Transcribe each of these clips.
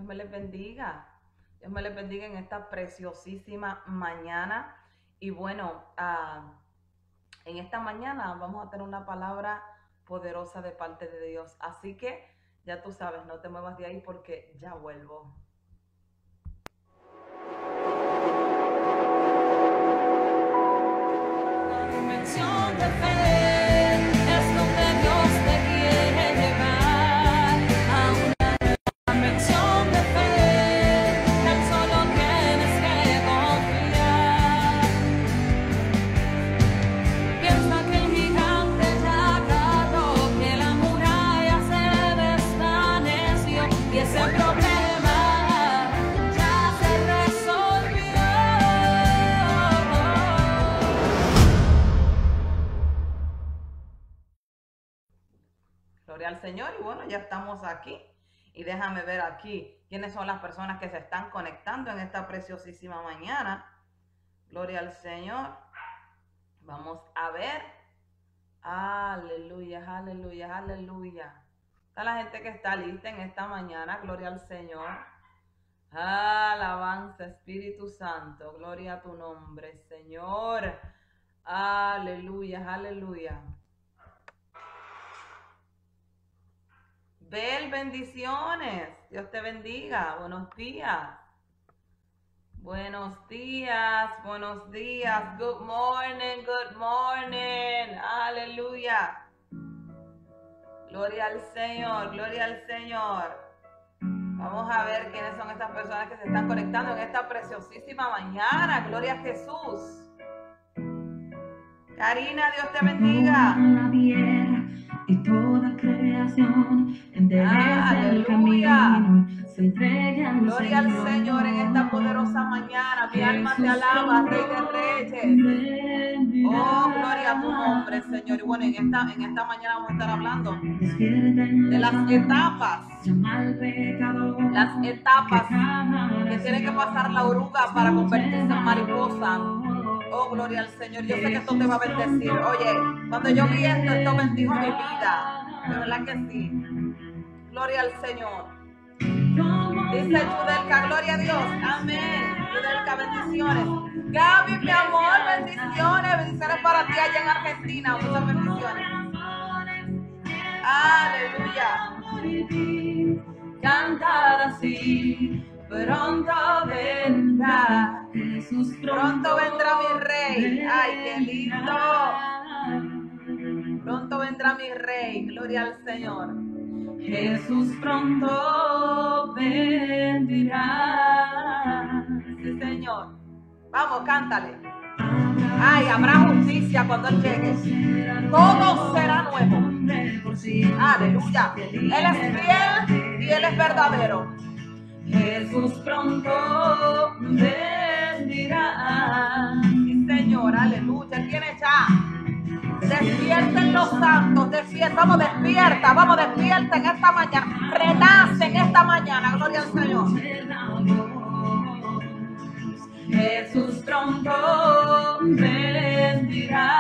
Dios me les bendiga. Dios me les bendiga en esta preciosísima mañana. Y bueno, en esta mañana vamos a tener una palabra poderosa de parte de Dios. Así que ya tú sabes, no te muevas de ahí porque ya vuelvo. Dimensión de fe es donde Dios te quiere llevar a una nueva dimensión de fe. Tan solo tienes que confiar. Piensa que el gigante ya cayó, que la muralla se desvaneció y ese problema ya se resolvió. Gloria al Señor. Y bueno, ya estamos aquí. Y déjame ver aquí quiénes son las personas que se están conectando en esta preciosísima mañana. Gloria al Señor. Vamos a ver. Aleluya, aleluya, aleluya. Está la gente que está lista en esta mañana. Gloria al Señor. Alabanza, Espíritu Santo. Gloria a tu nombre, Señor. Aleluya, aleluya. Bel, bendiciones. Dios te bendiga. Buenos días. Buenos días. Buenos días. Good morning. Good morning. Aleluya. Gloria al Señor. Gloria al Señor. Vamos a ver quiénes son estas personas que se están conectando en esta preciosísima mañana. Gloria a Jesús. Karina, Dios te bendiga. Y toda creación endereza el camino, se entrega al Gloria al Señor en esta poderosa mañana. Mi alma te alaba, Rey de Reyes. Oh, gloria a tu nombre, Señor. Y bueno, en esta mañana vamos a estar hablando de las etapas. Las etapas que tiene que pasar la oruga para convertirse en mariposa. Oh, gloria al Señor. Yo sé que esto te va a bendecir. Oye, cuando yo vi esto bendijo mi vida. De verdad que sí. Gloria al Señor. Dice Yudelka, gloria a Dios. Amén. Yudelka, bendiciones. Gaby, mi amor, bendiciones. Bendiciones para ti allá en Argentina. Muchas bendiciones. Aleluya. Cantar así, pronto vendrá Jesús, Pronto vendrá mi rey. Ay, qué lindo. Pronto vendrá mi rey. Gloria al Señor. Jesús pronto vendrá. Sí, Señor. Vamos, cántale. Ay, habrá justicia cuando Él llegue. Todo será nuevo. Aleluya. Él es fiel y Él es verdadero. Jesús pronto vendrá. Sí, Señor. Aleluya. Él viene ya. Despierten los santos. Despierta. Vamos, despierta en esta mañana. Renace en esta mañana. Gloria al Señor. Jesús pronto vendrá.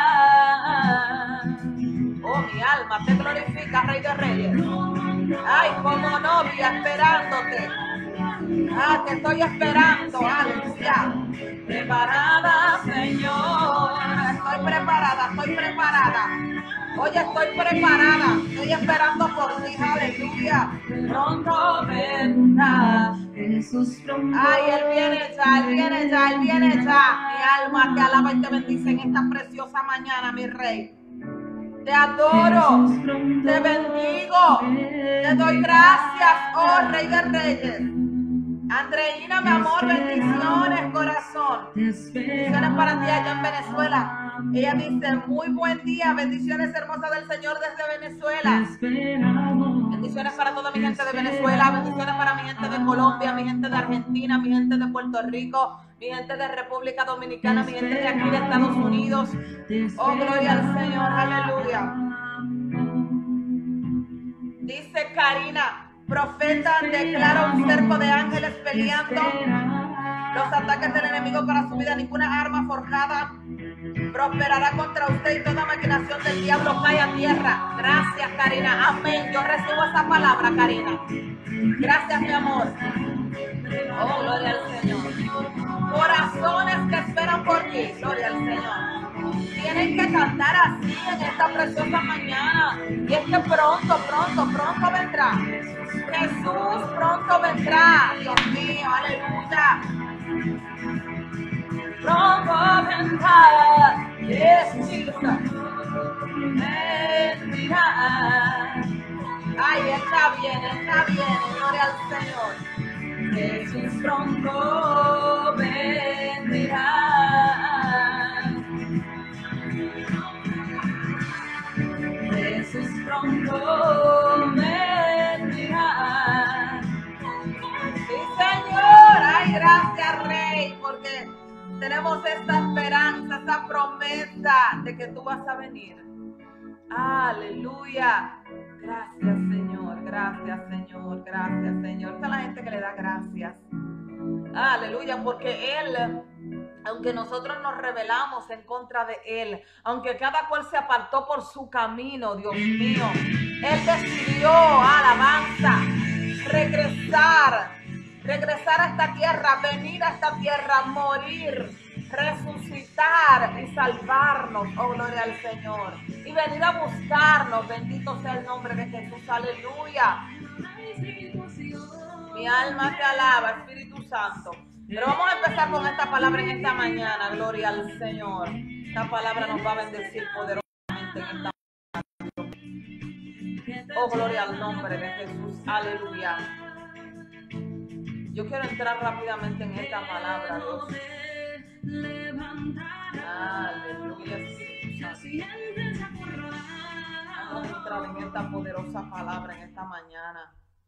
Oh, mi alma te glorifica, Rey de Reyes. Ay, como novia esperándote. Ah, te estoy esperando, aleluya. Preparada, Señor. Estoy preparada. Oye, estoy preparada. Estoy esperando por ti, aleluya. Pronto vendrá. Jesús pronto. Ay, Él viene ya. Mi alma te alaba y te bendice en esta preciosa mañana, mi Rey. Te adoro, te bendigo, te doy gracias, oh Rey de Reyes. Andreina, mi amor, bendiciones, corazón. Bendiciones para ti allá en Venezuela. Ella dice, muy buen día, bendiciones hermosas del Señor desde Venezuela. Bendiciones para toda mi gente de Venezuela, bendiciones para mi gente de Colombia, mi gente de Argentina, mi gente de Puerto Rico, mi gente de República Dominicana, mi gente de aquí de Estados Unidos. Oh, gloria al Señor, aleluya. Dice Karina, profeta, declara un cerco de ángeles peleando los ataques del enemigo para su vida. Ninguna arma forjada Prosperará contra usted y toda maquinación del diablo cae a tierra. Gracias, Karina. Amén. Yo recibo esa palabra, Karina. Gracias, mi amor. Oh, gloria al Señor. Corazones que esperan por ti. Gloria al Señor. Tienen que cantar así en esta preciosa mañana. Y es que pronto vendrá. Jesús pronto vendrá. Dios mío, aleluya. Pronto vendrá, Jesús vendrá. Ay, está bien, gloria al Señor. Jesús pronto vendrá. Jesús pronto vendrá. Sí, Señor. Ay, gracias, Rey, porque tenemos esta esperanza, esa promesa de que tú vas a venir. Aleluya. Gracias, Señor. Gracias, Señor. Gracias, Señor. Esta es la gente que le da gracias. Aleluya, porque Él, aunque nosotros nos rebelamos en contra de Él, aunque cada cual se apartó por su camino, Dios mío, Él decidió, alabanza, regresar a esta tierra, venir a esta tierra, morir, resucitar y salvarnos, oh gloria al Señor, y venir a buscarnos. Bendito sea el nombre de Jesús, aleluya. Mi alma te alaba, Espíritu Santo. Pero vamos a empezar con esta palabra en esta mañana, gloria al Señor. Esta palabra nos va a bendecir poderosamente en esta mañana. Oh, gloria al nombre de Jesús, aleluya. Yo quiero entrar rápidamente en esta palabra, Dios. Aleluya, Espíritu Santo. Vamos a entrar en esta poderosa palabra en esta mañana.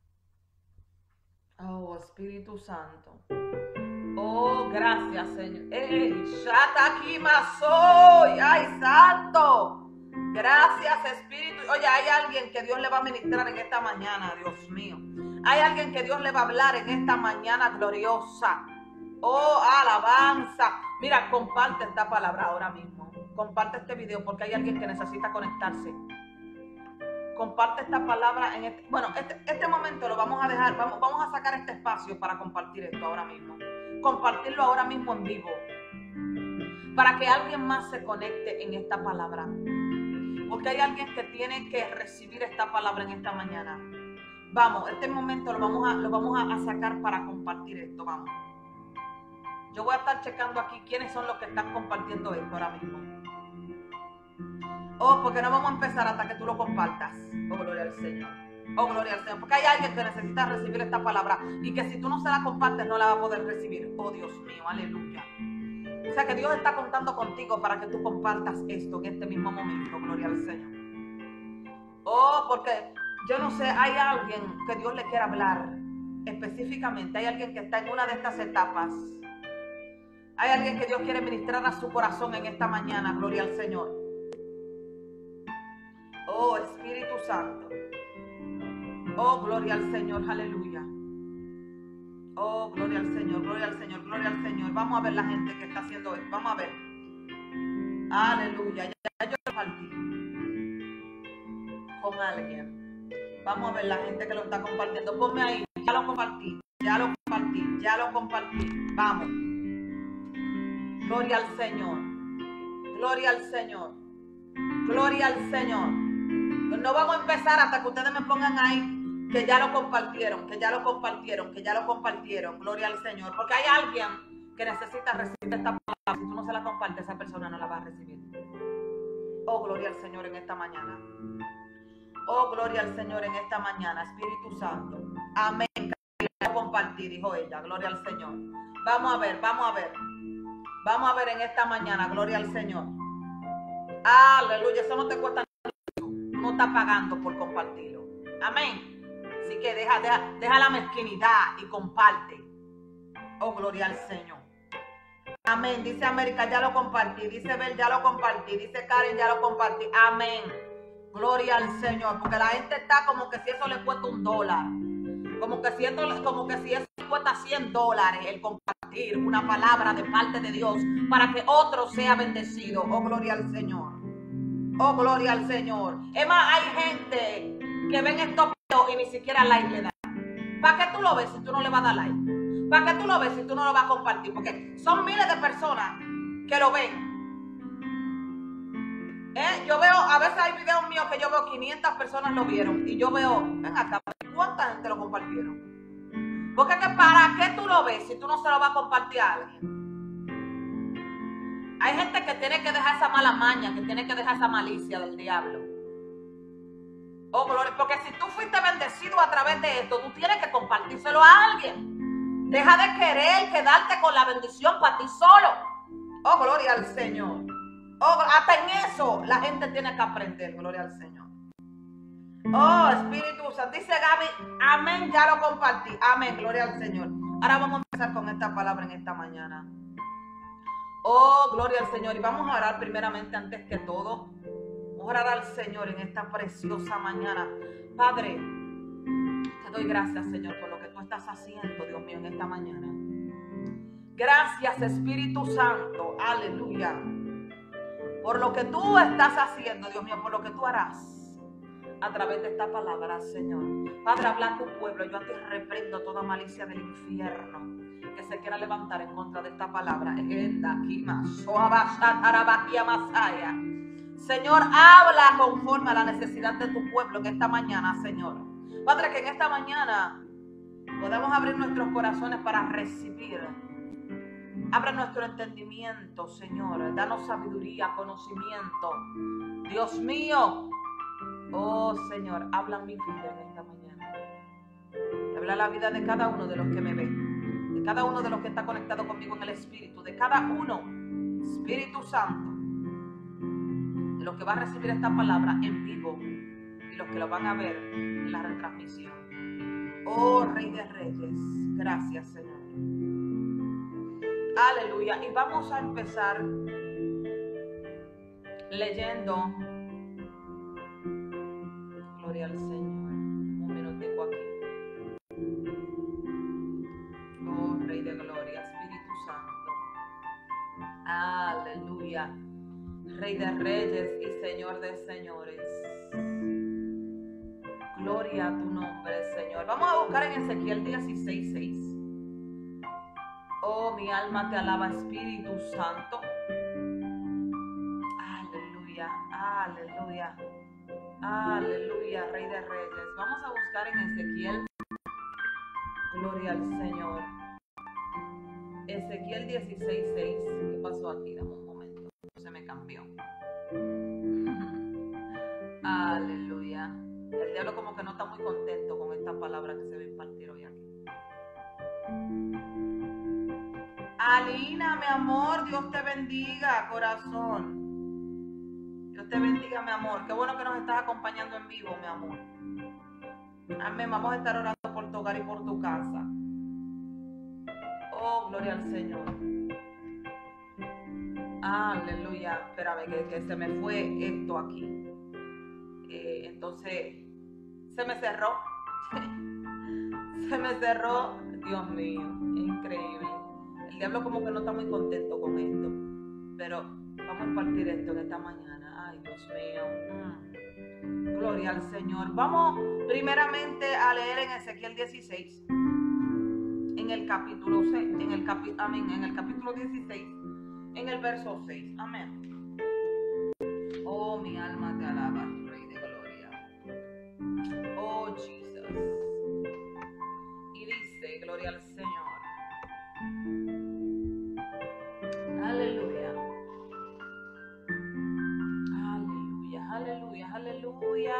Oh, Espíritu Santo. Oh, gracias, Señor. Shatakimasoy. Ay, Santo. Gracias, Espíritu. Oye, hay alguien que Dios le va a ministrar en esta mañana, Dios mío. Hay alguien que Dios le va a hablar en esta mañana gloriosa. Oh, alabanza. Mira, comparte esta palabra ahora mismo. Comparte este video porque hay alguien que necesita conectarse. Comparte esta palabra en este momento lo vamos a dejar, vamos a sacar este espacio para compartir esto ahora mismo. Compartirlo ahora mismo en vivo. Para que alguien más se conecte en esta palabra. Porque hay alguien que tiene que recibir esta palabra en esta mañana. Vamos, este momento lo vamos a sacar para compartir esto, vamos. Yo voy a estar checando aquí quiénes son los que están compartiendo esto ahora mismo. Oh, porque no vamos a empezar hasta que tú lo compartas. Oh, gloria al Señor. Oh, gloria al Señor. Porque hay alguien que necesita recibir esta palabra y que si tú no se la compartes no la va a poder recibir. Oh, Dios mío, aleluya. O sea que Dios está contando contigo para que tú compartas esto en este mismo momento. Gloria al Señor. Oh, porque yo no sé, hay alguien que Dios le quiere hablar específicamente. Hay alguien que está en una de estas etapas. Hay alguien que Dios quiere ministrar a su corazón en esta mañana. Gloria al Señor. Oh, Espíritu Santo. Oh, gloria al Señor, aleluya. Oh, gloria al Señor, gloria al Señor, gloria al Señor. Vamos a ver la gente que está haciendo esto. Vamos a ver. Aleluya. Ya yo compartí con alguien. Vamos a ver la gente que lo está compartiendo. Ponme ahí. Ya lo compartí. Ya lo compartí. Ya lo compartí. Vamos. Gloria al Señor. Gloria al Señor. Gloria al Señor. No vamos a empezar hasta que ustedes me pongan ahí que ya lo compartieron, que ya lo compartieron, que ya lo compartieron. Gloria al Señor. Porque hay alguien que necesita recibir esta palabra. Si tú no se la compartes, esa persona no la va a recibir. Oh, gloria al Señor en esta mañana. Oh, gloria al Señor en esta mañana. Espíritu Santo. Amén. Ya lo compartí, dijo ella. Gloria al Señor. Vamos a ver, vamos a ver. Vamos a ver en esta mañana. Gloria al Señor. Aleluya. Eso no te cuesta nada. No está pagando por compartirlo. Amén. Así que deja la mezquinidad y comparte. Oh, gloria al Señor. Amén. Dice América, ya lo compartí. Dice Bel, ya lo compartí. Dice Karen, ya lo compartí. Amén. Gloria al Señor. Porque la gente está como que si eso le cuesta $1. Como que si eso cuesta $100 el compartir una palabra de parte de Dios para que otro sea bendecido. Oh, gloria al Señor. Oh, gloria al Señor. Es más, hay gente que ven estos videos y ni siquiera like le da. ¿Para qué tú lo ves si tú no le vas a dar like? ¿Para qué tú lo ves si tú no lo vas a compartir? Porque son miles de personas que lo ven. Yo veo, a veces hay videos míos que yo veo 500 personas lo vieron y yo veo, ven acá, ¿cuánta gente lo compartieron? Porque es que ¿para qué tú lo ves si tú no se lo vas a compartir a alguien? Hay gente que tiene que dejar esa mala maña, que tiene que dejar esa malicia del diablo. Oh, gloria, porque si tú fuiste bendecido a través de esto, tú tienes que compartírselo a alguien. Deja de querer quedarte con la bendición para ti solo. Oh, gloria al Señor. Oh, hasta en eso la gente tiene que aprender, gloria al Señor. Oh, Espíritu Santo. Dice Gaby, amén, ya lo compartí. Amén, gloria al Señor. Ahora vamos a empezar con esta palabra en esta mañana. Oh, gloria al Señor. Y vamos a orar primeramente antes que todo. Vamos a orar al Señor en esta preciosa mañana. Padre, te doy gracias, Señor, por lo que tú estás haciendo, Dios mío, en esta mañana. Gracias, Espíritu Santo. Aleluya. Por lo que tú estás haciendo, Dios mío, por lo que tú harás a través de esta palabra, Señor. Padre, habla a tu pueblo. Yo a ti reprendo toda malicia del infierno que se quiera levantar en contra de esta palabra. Señor, habla conforme a la necesidad de tu pueblo en esta mañana, Señor. Padre, que en esta mañana podamos abrir nuestros corazones para recibir. Abre nuestro entendimiento, Señor. Danos sabiduría, conocimiento. Dios mío. Oh, Señor, habla mi vida en esta mañana. Habla la vida de cada uno de los que me ven. De cada uno de los que está conectado conmigo en el Espíritu. De cada uno, Espíritu Santo. De los que va a recibir esta palabra en vivo. Y los que lo van a ver en la retransmisión. Oh, Rey de Reyes. Gracias, Señor. Aleluya. Y vamos a empezar leyendo. Gloria al Señor. Un minutico aquí. Oh, Rey de Gloria, Espíritu Santo. Aleluya. Rey de Reyes y Señor de Señores. Gloria a tu nombre, Señor. Vamos a buscar en Ezequiel 16:6. Oh, mi alma te alaba, Espíritu Santo. Aleluya, aleluya, aleluya, Rey de Reyes. Vamos a buscar en Ezequiel. Gloria al Señor. Ezequiel 16:6. ¿Qué pasó aquí? Dame un momento. Se me cambió. Aleluya. El diablo como que no está muy contento con esta palabra que se va a impartir hoy aquí. Alina, mi amor, Dios te bendiga, corazón. Dios te bendiga, mi amor. Qué bueno que nos estás acompañando en vivo, mi amor. Amén. Vamos a estar orando por tu hogar y por tu casa. Oh, gloria al Señor. Aleluya. Espérame, que se me fue esto aquí. Entonces, se me cerró. Se me cerró. Dios mío, increíble. El diablo como que no está muy contento con esto. Pero vamos a impartir esto en esta mañana. Ay, Dios mío. Gloria al Señor. Vamos primeramente a leer en Ezequiel 16. En el capítulo 6. En el capítulo 16. En el verso 6. Amén. Oh, mi alma te alaba, Rey de Gloria. Oh, Jesus. Y dice, gloria al Señor. Aleluya. Aleluya, aleluya, aleluya.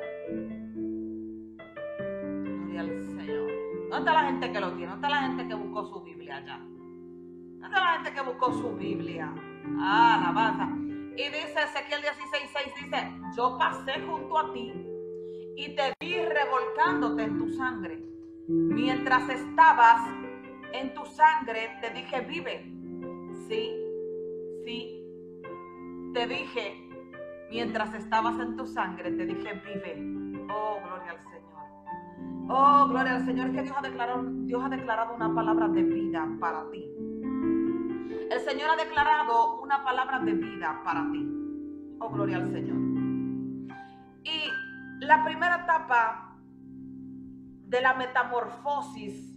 Gloria al Señor. ¿Dónde está la gente que lo tiene? ¿Dónde está la gente que buscó su Biblia allá? ¿Dónde está la gente que buscó su Biblia? Alabanza. Y dice Ezequiel 16:6, dice, yo pasé junto a ti y te vi revolcándote en tu sangre. Mientras estabas en tu sangre, te dije, vive. Sí, sí. Te dije, mientras estabas en tu sangre, te dije, vive. Oh, gloria al Señor. Oh, gloria al Señor. Es que Dios ha declarado una palabra de vida para ti. El Señor ha declarado una palabra de vida para ti. Oh, gloria al Señor. Y la primera etapa de la metamorfosis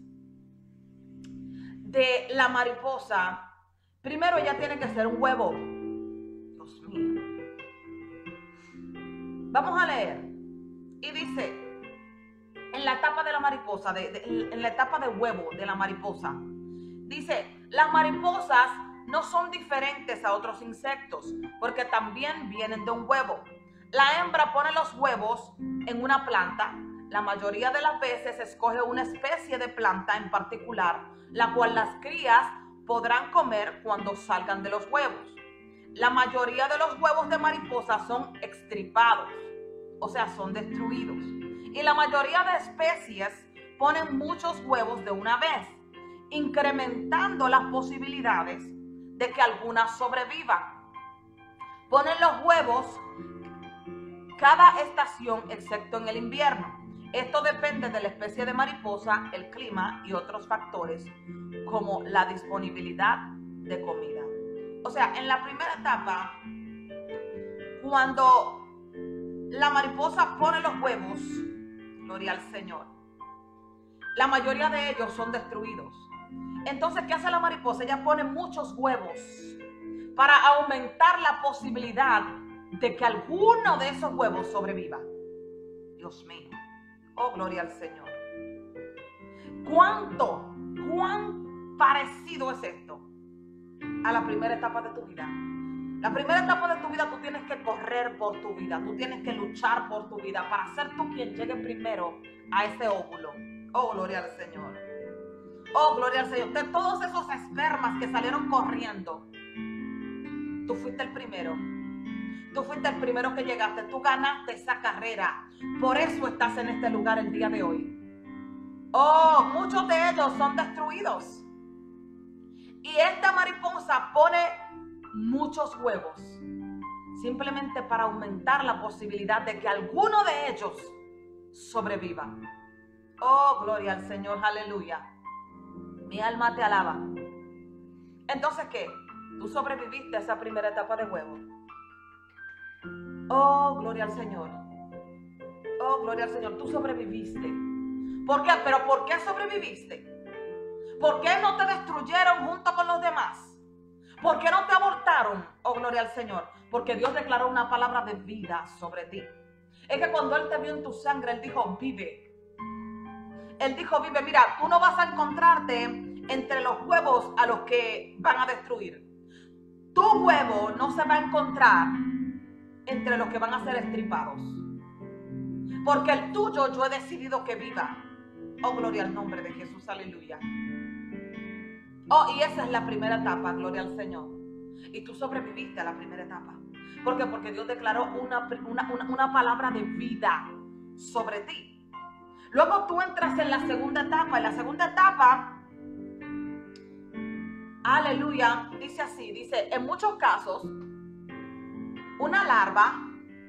de la mariposa, primero ella tiene que ser un huevo. Dios mío. Vamos a leer. Y dice, en la etapa de la mariposa, en la etapa de huevo de la mariposa, dice, las mariposas no son diferentes a otros insectos, porque también vienen de un huevo. La hembra pone los huevos en una planta. La mayoría de las veces escoge una especie de planta en particular, la cual las crías podrán comer cuando salgan de los huevos. La mayoría de los huevos de mariposa son extirpados, o sea, son destruidos. Y la mayoría de especies ponen muchos huevos de una vez, incrementando las posibilidades de que algunas sobrevivan. Ponen los huevos cada estación excepto en el invierno. Esto depende de la especie de mariposa, el clima y otros factores como la disponibilidad de comida. O sea, en la primera etapa, cuando la mariposa pone los huevos, gloria al Señor, la mayoría de ellos son destruidos. Entonces, ¿qué hace la mariposa? Ella pone muchos huevos para aumentar la posibilidad de que alguno de esos huevos sobreviva. Dios mío. Oh, gloria al Señor. ¿Cuán parecido es esto a la primera etapa de tu vida? La primera etapa de tu vida, tú tienes que correr por tu vida, tú tienes que luchar por tu vida para ser tú quien llegue primero a ese óvulo. Oh, gloria al Señor. Oh, gloria al Señor. De todos esos espermas que salieron corriendo, tú fuiste el primero. Tú fuiste el primero que llegaste. Tú ganaste esa carrera. Por eso estás en este lugar el día de hoy. Oh, muchos de ellos son destruidos. Y esta mariposa pone muchos huevos simplemente para aumentar la posibilidad de que alguno de ellos sobreviva. Oh, gloria al Señor, aleluya. Mi alma te alaba. Entonces, ¿qué? Tú sobreviviste a esa primera etapa de huevo. Oh, gloria al Señor. Oh, gloria al Señor. Tú sobreviviste. ¿Por qué? ¿Pero por qué sobreviviste? ¿Por qué no te destruyeron junto con los demás? ¿Por qué no te abortaron? Oh, gloria al Señor. Porque Dios declaró una palabra de vida sobre ti. Es que cuando Él te vio en tu sangre, Él dijo, vive. Él dijo, vive. Mira, tú no vas a encontrarte entre los huevos a los que van a destruir. Tu huevo no se va a encontrar entre los que van a ser estripados. Porque el tuyo yo he decidido que viva. Oh, gloria al nombre de Jesús, aleluya. Oh, y esa es la primera etapa, gloria al Señor. Y tú sobreviviste a la primera etapa. ¿Por qué? Porque Dios declaró una palabra de vida sobre ti. Luego tú entras en la segunda etapa. En la segunda etapa, aleluya, dice así, dice, en muchos casos, una larva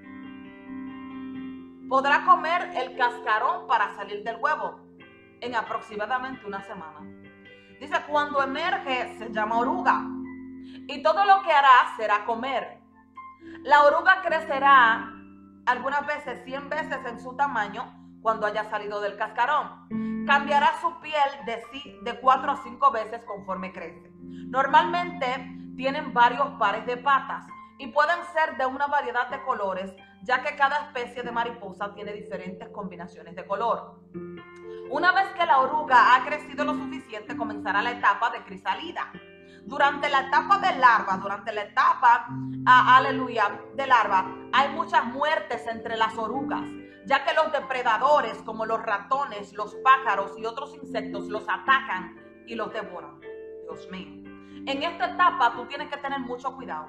podrá comer el cascarón para salir del huevo en aproximadamente una semana. Dice, cuando emerge se llama oruga y todo lo que hará será comer. La oruga crecerá algunas veces 100 veces en su tamaño cuando haya salido del cascarón. Cambiará su piel de 4 a 5 veces conforme crece. Normalmente tienen varios pares de patas y pueden ser de una variedad de colores, ya que cada especie de mariposa tiene diferentes combinaciones de color. Una vez que la oruga ha crecido lo suficiente, comenzará la etapa de crisálida. Durante la etapa de larva, aleluya, de larva, hay muchas muertes entre las orugas, ya que los depredadores como los ratones, los pájaros y otros insectos los atacan y los devoran. Dios mío. En esta etapa tú tienes que tener mucho cuidado.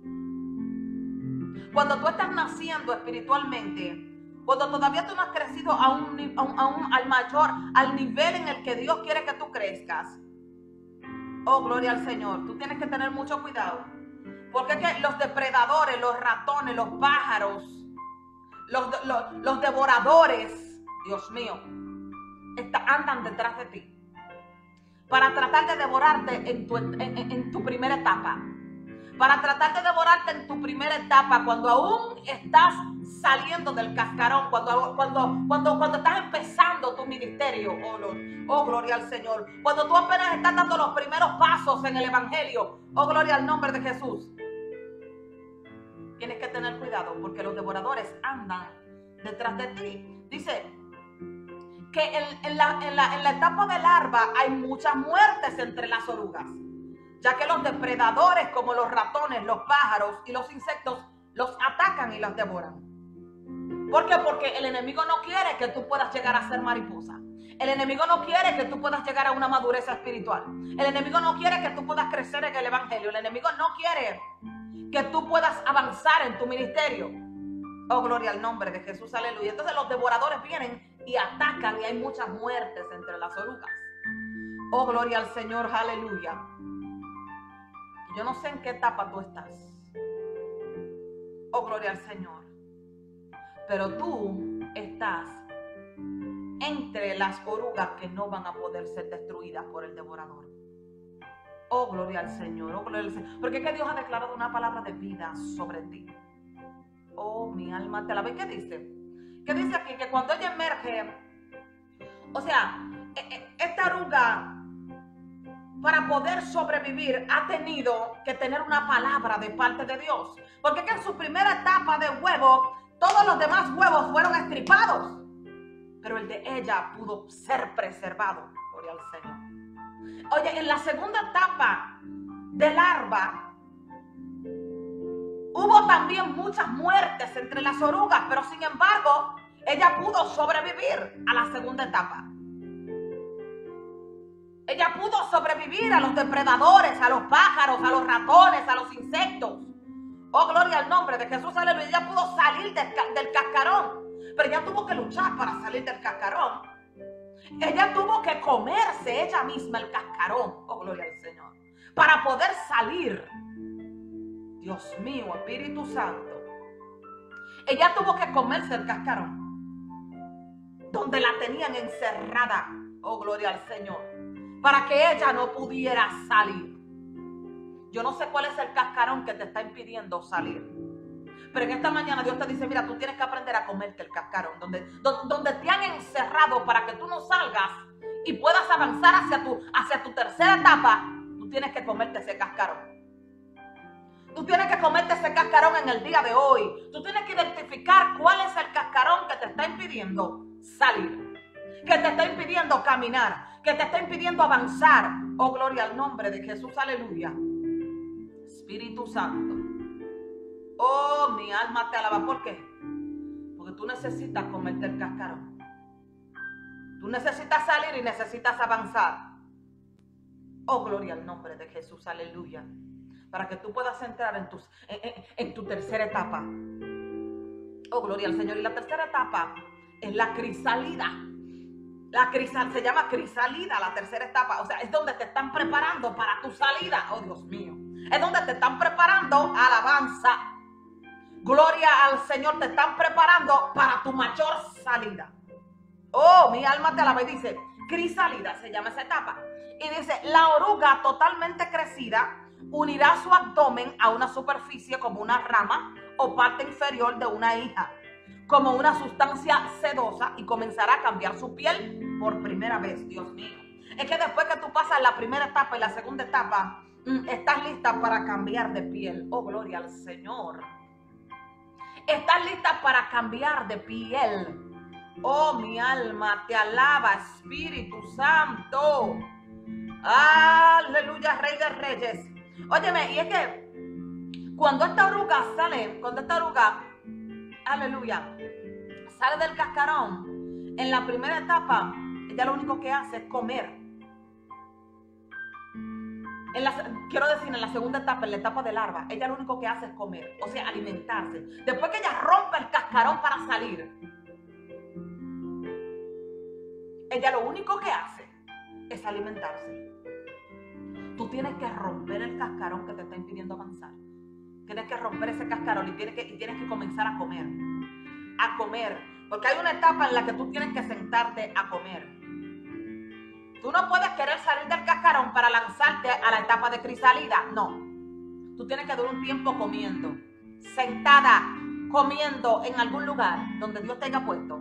Cuando tú estás naciendo espiritualmente, cuando todavía tú no has crecido al nivel en el que Dios quiere que tú crezcas. Oh, gloria al Señor. Tú tienes que tener mucho cuidado. Porque es que los depredadores, los ratones, los pájaros, los devoradores, Dios mío, andan detrás de ti para tratar de devorarte en tu primera etapa. Para tratar de devorarte en tu primera etapa, cuando aún estás saliendo del cascarón, cuando estás empezando tu ministerio, oh gloria al Señor, cuando tú apenas estás dando los primeros pasos en el Evangelio, oh gloria al nombre de Jesús. Tienes que tener cuidado porque los devoradores andan detrás de ti. Dice que en la etapa de larva hay muchas muertes entre las orugas, ya que los depredadores como los ratones, los pájaros y los insectos los atacan y los devoran. ¿Por qué? Porque el enemigo no quiere que tú puedas llegar a ser mariposa. El enemigo no quiere que tú puedas llegar a una madurez espiritual. El enemigo no quiere que tú puedas crecer en el Evangelio. El enemigo no quiere que tú puedas avanzar en tu ministerio. Oh, gloria al nombre de Jesús, aleluya. Entonces los devoradores vienen y atacan y hay muchas muertes entre las orugas. Oh, gloria al Señor, aleluya. Yo no sé en qué etapa tú estás. Oh, gloria al Señor. Pero tú estás entre las orugas que no van a poder ser destruidas por el devorador. Oh, gloria al Señor. Oh, gloria al Señor. Porque es que Dios ha declarado una palabra de vida sobre ti. Oh, mi alma te alaba. ¿Y qué dice? ¿Qué dice aquí? Que cuando ella emerge, o sea, esta oruga, para poder sobrevivir, ha tenido que tener una palabra de parte de Dios. Porque es que en su primera etapa de huevo, todos los demás huevos fueron estripados, pero el de ella pudo ser preservado. Gloria al Señor. Oye, en la segunda etapa de larva, hubo también muchas muertes entre las orugas, pero sin embargo, ella pudo sobrevivir a la segunda etapa. Ella pudo sobrevivir a los depredadores, a los pájaros, a los ratones, a los insectos. Oh, gloria al nombre de Jesús, aleluya. Ella pudo salir del cascarón, pero ella tuvo que luchar para salir del cascarón. Ella tuvo que comerse ella misma el cascarón. Oh, gloria al Señor. Para poder salir. Dios mío, Espíritu Santo. Ella tuvo que comerse el cascarón, donde la tenían encerrada. Oh, gloria al Señor. Para que ella no pudiera salir. Yo no sé cuál es el cascarón que te está impidiendo salir. Pero en esta mañana Dios te dice, mira, tú tienes que aprender a comerte el cascarón. Donde te han encerrado para que tú no salgas y puedas avanzar hacia tu tercera etapa, tú tienes que comerte ese cascarón. Tú tienes que comerte ese cascarón en el día de hoy. Tú tienes que identificar cuál es el cascarón que te está impidiendo salir, que te está impidiendo caminar, que te está impidiendo avanzar. Oh, gloria al nombre de Jesús, aleluya. Espíritu Santo. Oh, mi alma te alaba. ¿Por qué? Porque tú necesitas comerte el cascarón. Tú necesitas salir y necesitas avanzar. Oh, gloria al nombre de Jesús, aleluya. Para que tú puedas entrar en tu tercera etapa. Oh, gloria al Señor. Y la tercera etapa es la crisálida. Se llama crisálida, la tercera etapa. O sea, es donde te están preparando para tu salida. Oh, Dios mío. Es donde te están preparando, alabanza. Gloria al Señor, te están preparando para tu mayor salida. Oh, mi alma te alaba. Y dice, crisálida se llama esa etapa. Y dice, la oruga totalmente crecida unirá su abdomen a una superficie como una rama o parte inferior de una hija, como una sustancia sedosa, y comenzará a cambiar su piel por primera vez. Dios mío. Es que después que tú pasas la primera etapa y la segunda etapa, estás lista para cambiar de piel. Oh, gloria al Señor. Estás lista para cambiar de piel. Oh, mi alma te alaba, Espíritu Santo. Aleluya, Rey de Reyes. Óyeme, y es que cuando esta oruga sale, aleluya, sale del cascarón, en la primera etapa, ella lo único que hace es comer. Quiero decir, en la segunda etapa, en la etapa de larva, ella lo único que hace es comer, o sea, alimentarse. Después que ella rompe el cascarón para salir, ella lo único que hace es alimentarse. Tú tienes que romper el cascarón que te está impidiendo avanzar. Tienes que romper ese cascarón y tienes que comenzar a comer. A comer. Porque hay una etapa en la que tú tienes que sentarte a comer. Tú no puedes querer salir del cascarón para lanzarte a la etapa de crisálida. No. Tú tienes que durar un tiempo comiendo, sentada, comiendo en algún lugar donde Dios te haya puesto.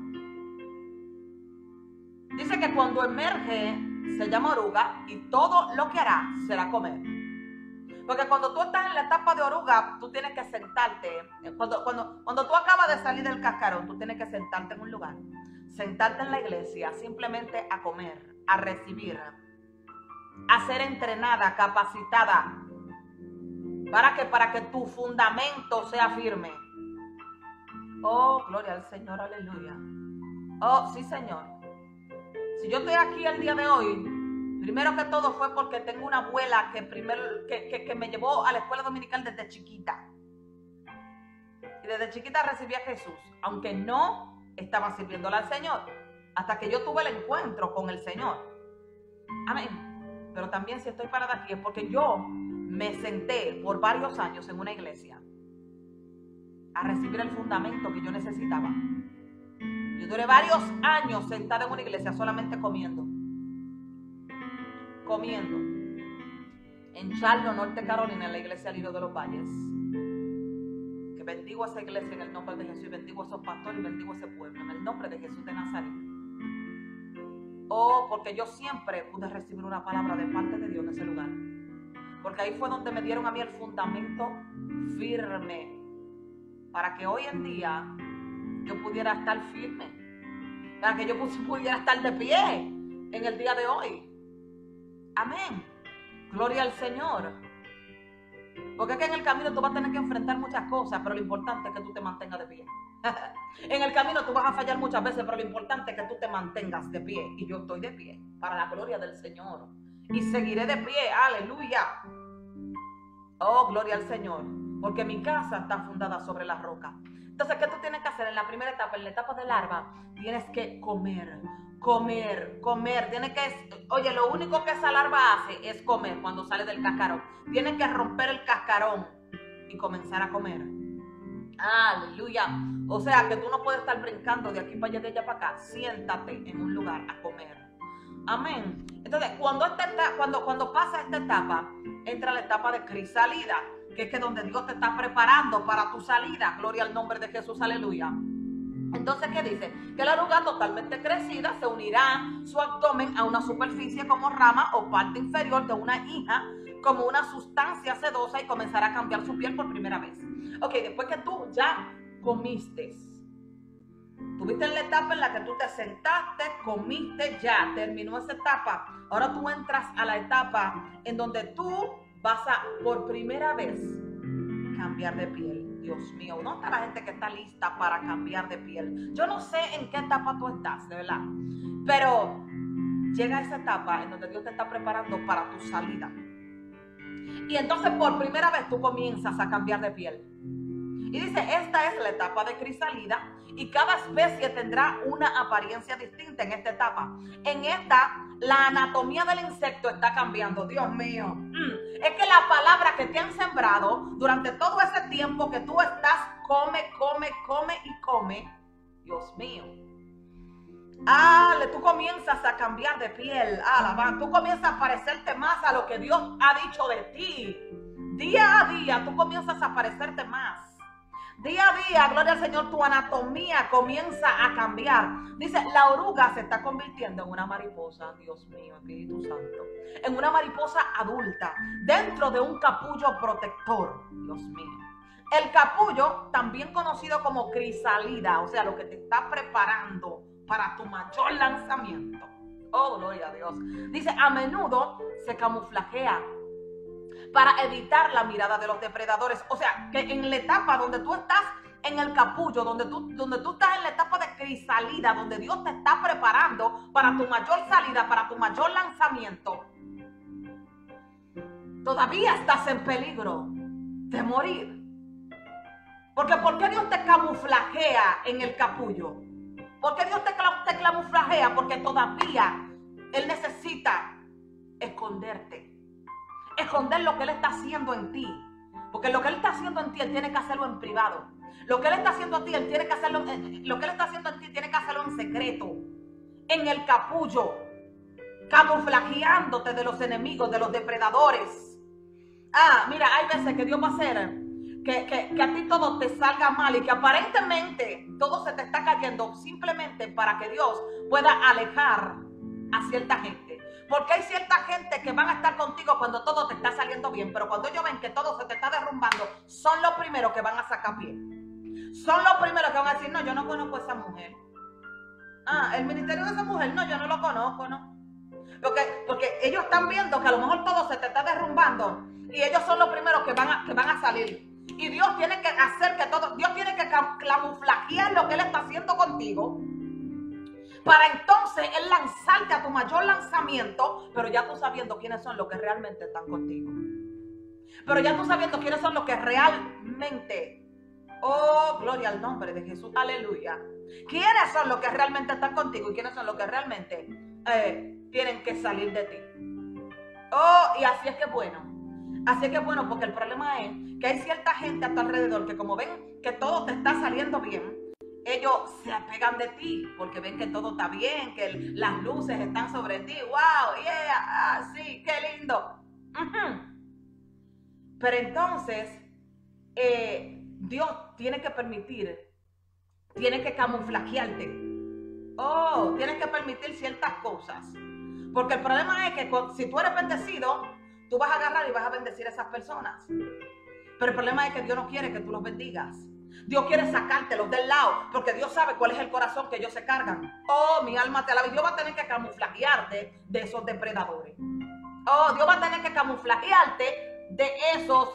Dice que cuando emerge se llama oruga y todo lo que hará será comer. Porque cuando tú estás en la etapa de oruga, tú tienes que sentarte. Cuando tú acabas de salir del cascarón, tú tienes que sentarte en un lugar. Sentarte en la iglesia, simplemente a comer, a recibir, a ser entrenada, capacitada. Para que tu fundamento sea firme. Oh, gloria al Señor, aleluya. Oh, sí, Señor. Si yo estoy aquí el día de hoy, primero que todo fue porque tengo una abuela que me llevó a la escuela dominical desde chiquita. Y desde chiquita recibí a Jesús, aunque no estaba sirviéndole al Señor, hasta que yo tuve el encuentro con el Señor. Amén. Pero también si estoy parada aquí es porque yo me senté por varios años en una iglesia a recibir el fundamento que yo necesitaba. Yo duré varios años sentada en una iglesia solamente comiendo. En Charlotte, Norte Carolina, en la iglesia Lirio de los Valles. Que bendigo a esa iglesia en el nombre de Jesús, y bendigo a esos pastores y bendigo a ese pueblo en el nombre de Jesús de Nazaret. Oh, porque yo siempre pude recibir una palabra de parte de Dios en ese lugar. Porque ahí fue donde me dieron a mí el fundamento firme para que hoy en día yo pudiera estar firme, para que yo pudiera estar de pie en el día de hoy. Amén. Gloria al Señor. Porque es que en el camino tú vas a tener que enfrentar muchas cosas, pero lo importante es que tú te mantengas de pie. En el camino tú vas a fallar muchas veces, pero lo importante es que tú te mantengas de pie. Y yo estoy de pie para la gloria del Señor. Y seguiré de pie. Aleluya. Oh, gloria al Señor. Porque mi casa está fundada sobre la roca. Entonces, ¿qué tú tienes que hacer en la primera etapa? En la etapa de larva, tienes que comer. Tienes que, oye, lo único que esa larva hace es comer cuando sale del cascarón. Tienes que romper el cascarón y comenzar a comer. Aleluya. O sea, que tú no puedes estar brincando de aquí para allá, de allá para acá. Siéntate en un lugar a comer. Amén. Entonces, cuando pasa esta etapa, entra la etapa de crisálida, que es que donde Dios te está preparando para tu salida. Gloria al nombre de Jesús, aleluya. Entonces, ¿qué dice? Que la oruga totalmente crecida se unirá su abdomen a una superficie como rama o parte inferior de una hija, como una sustancia sedosa, y comenzará a cambiar su piel por primera vez. Ok, después que tú ya comiste, tuviste en la etapa en la que tú te sentaste, comiste, ya terminó esa etapa. Ahora tú entras a la etapa en donde tú vas a, por primera vez, cambiar de piel. Dios mío, ¿dónde está la gente que está lista para cambiar de piel? Yo no sé en qué etapa tú estás, de verdad. Pero llega esa etapa en donde Dios te está preparando para tu salida. Y entonces por primera vez tú comienzas a cambiar de piel. Y dice, esta es la etapa de crisálida y cada especie tendrá una apariencia distinta en esta etapa. En esta, la anatomía del insecto está cambiando. Dios mío. Es que la palabra que te han sembrado durante todo ese tiempo que tú estás, come. Dios mío. Tú comienzas a cambiar de piel. Tú comienzas a parecerte más a lo que Dios ha dicho de ti. Día a día tú comienzas a parecerte más. Día a día, gloria al Señor, tu anatomía comienza a cambiar. Dice, la oruga se está convirtiendo en una mariposa, Dios mío, Espíritu Santo. En una mariposa adulta, dentro de un capullo protector, Dios mío. El capullo, también conocido como crisálida, o sea, lo que te está preparando para tu mayor lanzamiento. Oh, gloria a Dios. Dice, a menudo se camuflajea para evitar la mirada de los depredadores. O sea, que en la etapa donde tú estás en el capullo, donde tú estás en la etapa de crisálida, donde Dios te está preparando para tu mayor salida, para tu mayor lanzamiento, todavía estás en peligro de morir. Porque ¿por qué Dios te camuflajea en el capullo? ¿Por qué Dios te camuflajea? Porque todavía Él necesita esconderte. Esconder lo que Él está haciendo en ti. Porque lo que Él está haciendo en ti, Él tiene que hacerlo en privado. Lo que Él está haciendo en ti, Él tiene que hacerlo, lo que Él está haciendo en ti, tiene que hacerlo en secreto. En el capullo. camuflajeándote de los enemigos, de los depredadores. Mira, hay veces que Dios va a hacer que a ti todo te salga mal y que aparentemente todo se te está cayendo simplemente para que Dios pueda alejar a cierta gente. Porque hay cierta gente que van a estar contigo cuando todo te está saliendo bien, pero cuando ellos ven que todo se te está derrumbando, son los primeros que van a sacar pie. Son los primeros que van a decir, no, yo no conozco a esa mujer. El ministerio de esa mujer, no, yo no lo conozco, ¿no? Porque ellos están viendo que a lo mejor todo se te está derrumbando y ellos son los primeros que van a salir. Y Dios tiene que hacer que todo, Dios tiene que camuflajear lo que Él está haciendo contigo, para entonces Él lanzarte a tu mayor lanzamiento, pero ya tú sabiendo quiénes son los que realmente están contigo. Pero ya tú sabiendo quiénes son los que realmente, oh, gloria al nombre de Jesús, aleluya. ¿Quiénes son los que realmente están contigo y quiénes son los que realmente tienen que salir de ti? Oh, y así es que bueno. Así es que bueno, porque el problema es que hay cierta gente a tu alrededor que como ven que todo te está saliendo bien, ellos se apegan de ti porque ven que todo está bien, que las luces están sobre ti. ¡Wow! ¡Yeah! Sí, qué lindo. Pero entonces, Dios tiene que permitir, tiene que camuflajearte. Oh, tienes que permitir ciertas cosas. Porque el problema es que si tú eres bendecido, tú vas a agarrar y vas a bendecir a esas personas. Pero el problema es que Dios no quiere que tú los bendigas. Dios quiere sacártelos del lado, porque Dios sabe cuál es el corazón que ellos se cargan. Oh, mi alma te alaba. Dios va a tener que camuflajearte de esos depredadores. Oh, Dios va a tener que camuflajearte de esos,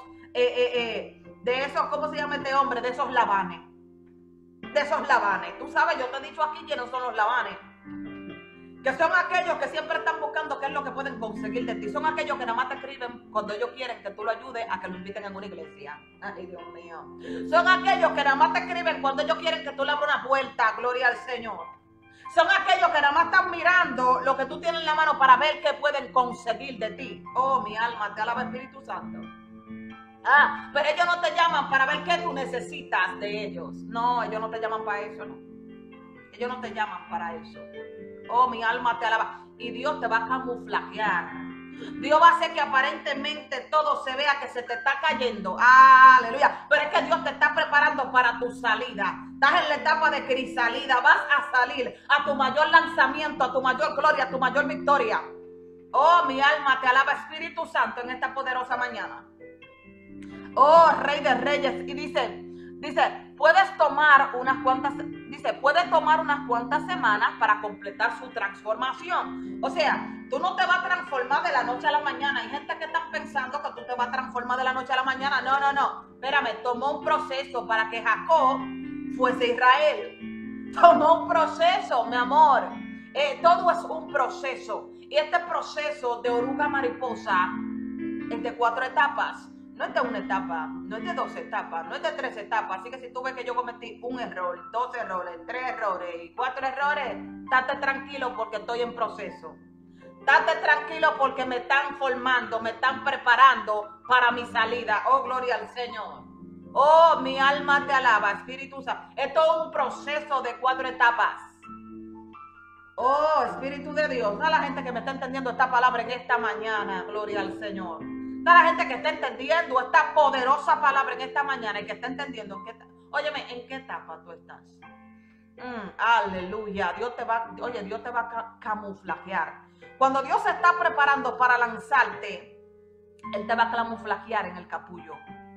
¿cómo se llama este hombre? De esos Labanes. De esos Labanes. Tú sabes, yo te he dicho aquí quiénes son los Labanes. Que son aquellos que siempre están buscando qué es lo que pueden conseguir de ti. Son aquellos que nada más te escriben cuando ellos quieren que tú lo ayudes a que lo inviten en una iglesia. Ay, Dios mío. Son aquellos que nada más te escriben cuando ellos quieren que tú le abras una puerta. Gloria al Señor. Son aquellos que nada más están mirando lo que tú tienes en la mano para ver qué pueden conseguir de ti. Oh, mi alma, te alaba Espíritu Santo. Pero ellos no te llaman para ver qué tú necesitas de ellos. No, ellos no te llaman para eso, no. Ellos no te llaman para eso. Oh, mi alma te alaba. Y Dios te va a camuflajear. Dios va a hacer que aparentemente todo se vea que se te está cayendo. Aleluya. Pero es que Dios te está preparando para tu salida. Estás en la etapa de crisalida. Vas a salir a tu mayor lanzamiento, a tu mayor gloria, a tu mayor victoria. Oh, mi alma te alaba, Espíritu Santo, en esta poderosa mañana. Oh, Rey de Reyes. Y dice, puede tomar unas cuantas semanas para completar su transformación. O sea, tú no te vas a transformar de la noche a la mañana. Hay gente que está pensando que tú te vas a transformar de la noche a la mañana. No. Espérame, tomó un proceso para que Jacob fuese Israel. Tomó un proceso, mi amor. Todo es un proceso. Y este proceso de oruga mariposa es de 4 etapas. No es de una etapa, no es de 2 etapas, no es de 3 etapas. Así que si tú ves que yo cometí un error, 2 errores, 3 errores y 4 errores, estate tranquilo porque estoy en proceso. Estate tranquilo porque me están formando, me están preparando para mi salida. Oh, gloria al Señor. Oh, mi alma te alaba, Espíritu Santo. Esto es un proceso de 4 etapas. Oh, Espíritu de Dios. A la gente que me está entendiendo esta palabra en esta mañana, gloria al Señor. A la gente que está entendiendo esta poderosa palabra en esta mañana y que está entendiendo óyeme, ¿en qué etapa tú estás? Aleluya. Dios te va a camuflajear. Cuando Dios se está preparando para lanzarte, Él te va a camuflajear en el capullo.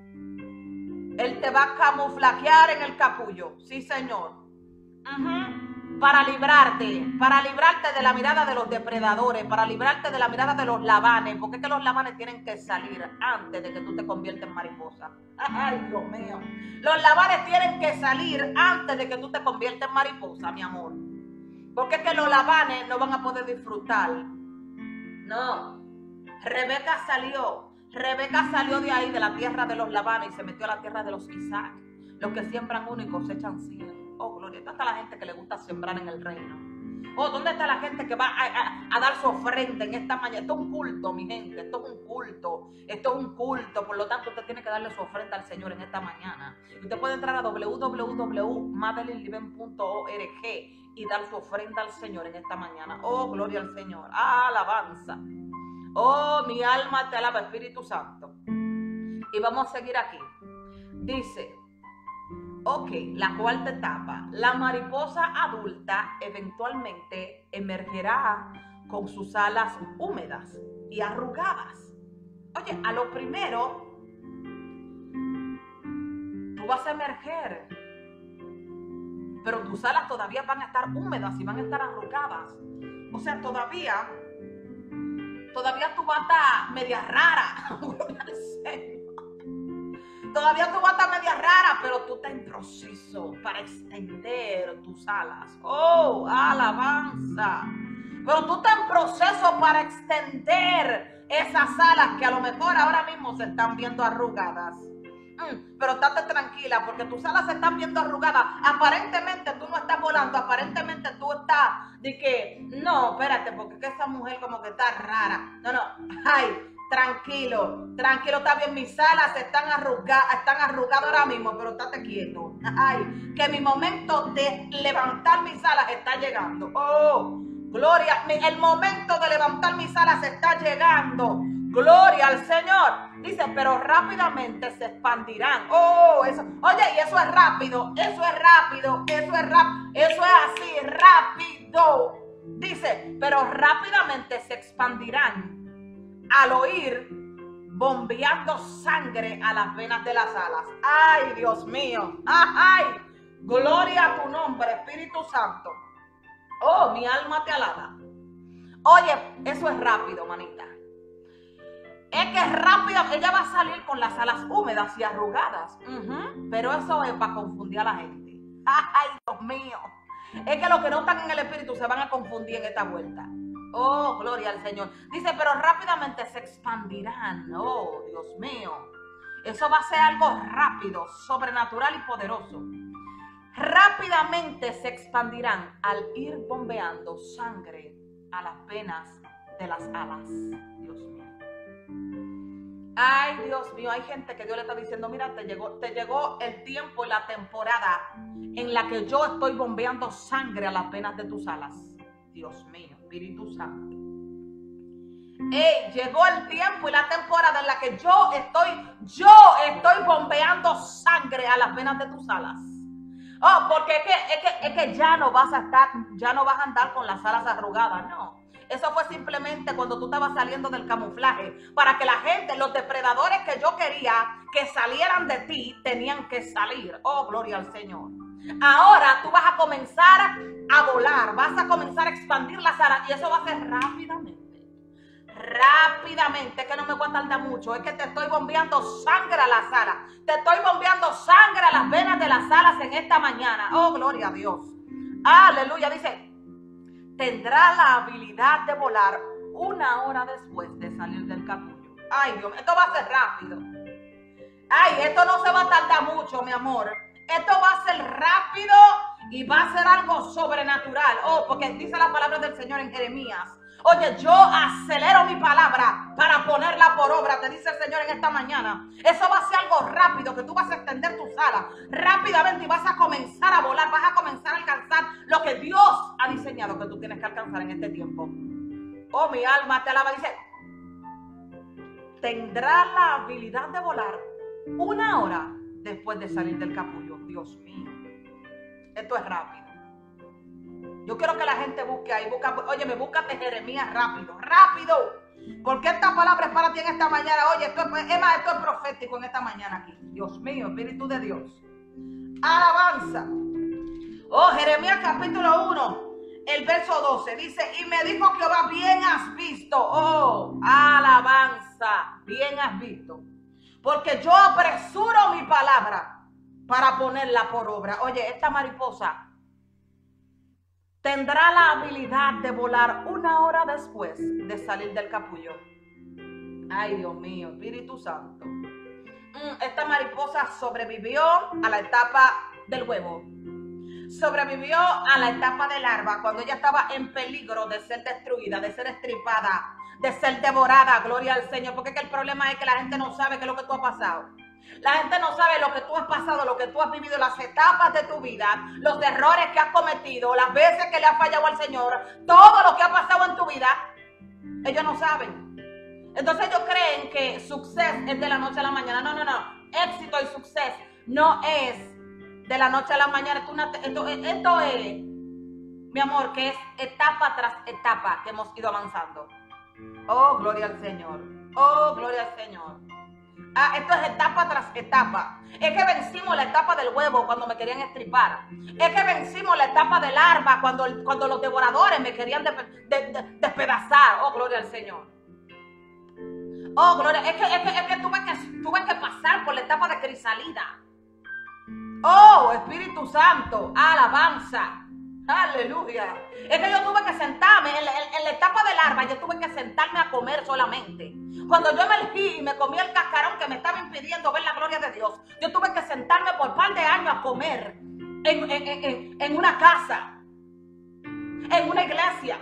Él te va a camuflajear en el capullo. Sí, Señor. Para librarte de la mirada de los depredadores, para librarte de la mirada de los Labanes, porque es que los Labanes tienen que salir antes de que tú te conviertas en mariposa. Ay, Dios mío. Los Labanes tienen que salir antes de que tú te conviertas en mariposa, mi amor. Porque es que los Labanes no van a poder disfrutar. No. Rebeca salió de ahí, de la tierra de los Labanes, y se metió a la tierra de los Isaac. Los que siembran uno y cosechan 100. Oh, gloria. Esta es la gente que le gusta sembrar en el reino. Oh, ¿dónde está la gente que va a dar su ofrenda en esta mañana? Esto es un culto, mi gente, esto es un culto. Esto es un culto, por lo tanto usted tiene que darle su ofrenda al Señor en esta mañana. Usted puede entrar a www.madelineliven.org y dar su ofrenda al Señor en esta mañana. Oh, gloria al Señor, alabanza. Oh, mi alma te alaba, Espíritu Santo. Y vamos a seguir aquí. Dice, ok, la cuarta etapa. La mariposa adulta eventualmente emergerá con sus alas húmedas y arrugadas. Oye, a lo primero, tú vas a emerger, pero tus alas todavía van a estar húmedas y van a estar arrugadas. O sea, todavía tú vas a estar media rara. Todavía tú vas a estar media rara, pero tú estás en proceso para extender tus alas. Oh, alabanza. Pero tú estás en proceso para extender esas alas que a lo mejor ahora mismo se están viendo arrugadas. Pero estate tranquila porque tus alas se están viendo arrugadas. Aparentemente tú no estás volando, aparentemente tú estás de que, no, espérate, porque es que esa mujer como que está rara. No, ay, tranquilo, está bien, mis alas están arrugadas ahora mismo, pero estate quieto. Ay, que mi momento de levantar mis alas está llegando. Oh, gloria, el momento de levantar mis alas está llegando. Gloria al Señor. Dice, pero rápidamente se expandirán. Oh, eso. Oye, y eso es rápido. Eso es así, rápido. Dice, pero rápidamente se expandirán al oír bombeando sangre a las venas de las alas. Ay, Dios mío. Ay, gloria a tu nombre, Espíritu Santo. Oh, mi alma te alaba. Oye, eso es rápido, manita. Es que es rápido, ella va a salir con las alas húmedas y arrugadas. Pero eso es para confundir a la gente. Ay, Dios mío. Es que los que no están en el Espíritu se van a confundir en esta vuelta. Oh, gloria al Señor. Dice, pero rápidamente se expandirán. Oh, Dios mío. Eso va a ser algo rápido, sobrenatural y poderoso. Rápidamente se expandirán al ir bombeando sangre a las venas de las alas. Dios mío. Ay, Dios mío, hay gente que Dios le está diciendo, mira, te llegó el tiempo y la temporada en la que yo estoy bombeando sangre a las venas de tus alas. Dios mío, Espíritu Santo. Llegó el tiempo y la temporada en la que yo estoy bombeando sangre a las venas de tus alas. Oh, porque es que ya no vas a andar con las alas arrugadas, no. Eso fue simplemente cuando tú estabas saliendo del camuflaje. Para que la gente, los depredadores que yo quería que salieran de ti, tenían que salir. Oh, gloria al Señor. Ahora tú vas a comenzar a volar. Vas a comenzar a expandir las alas. Y eso va a ser rápidamente. Rápidamente. Es que no me voy a tardar mucho. Es que te estoy bombeando sangre a las alas. Te estoy bombeando sangre a las venas de las alas en esta mañana. Oh, gloria a Dios. Aleluya. Dice, tendrá la habilidad de volar 1 hora después de salir del capullo. Ay, Dios, esto va a ser rápido. Ay, esto no se va a tardar mucho, mi amor. Esto va a ser rápido y va a ser algo sobrenatural. Oh, porque dice la palabra del Señor en Jeremías. Oye, yo acelero mi palabra para ponerla por obra, te dice el Señor en esta mañana. Eso va a ser algo rápido, que tú vas a extender tus alas rápidamente y vas a comenzar a volar, vas a comenzar a alcanzar lo que Dios ha diseñado que tú tienes que alcanzar en este tiempo. Oh, mi alma te alaba, dice, tendrá la habilidad de volar 1 hora después de salir del capullo. Dios mío, esto es rápido. Yo quiero que la gente busque ahí, búscate Jeremías rápido, porque esta palabra es para ti en esta mañana. Oye, esto es profético en esta mañana aquí. Dios mío, Espíritu de Dios. Alabanza. Oh, Jeremías capítulo 1, el verso 12, dice, y me dijo Jehová, bien has visto, oh, alabanza, bien has visto, porque yo apresuro mi palabra para ponerla por obra. Oye, esta mariposa tendrá la habilidad de volar 1 hora después de salir del capullo. Ay, Dios mío, Espíritu Santo. Esta mariposa sobrevivió a la etapa del huevo. sobrevivió a la etapa de larva cuando ella estaba en peligro de ser destruida, de ser estripada, de ser devorada. Gloria al Señor. Porque es que el problema es que la gente no sabe qué es lo que tú has pasado. La gente no sabe lo que tú has pasado, lo que tú has vivido, las etapas de tu vida, los errores que has cometido, las veces que le has fallado al Señor, todo lo que ha pasado en tu vida. Ellos no saben. Entonces ellos creen que suceso es de la noche a la mañana. No. Éxito y suceso no es de la noche a la mañana. Esto es, mi amor, que es etapa tras etapa que hemos ido avanzando. Oh, gloria al Señor. Oh, gloria al Señor. Esto es etapa tras etapa. Es que vencimos la etapa del huevo cuando me querían estripar. Es que vencimos la etapa del larva cuando los devoradores me querían despedazar. Oh, gloria al Señor. Oh, gloria. Es que tuve que pasar por la etapa de crisalida. Oh, Espíritu Santo, alabanza. Aleluya. Es que yo tuve que sentarme en la etapa de larva. Yo tuve que sentarme a comer solamente. Cuando yo me elegí y me comí el cascarón que me estaba impidiendo ver la gloria de Dios, yo tuve que sentarme por un par de años a comer en una casa, en una iglesia.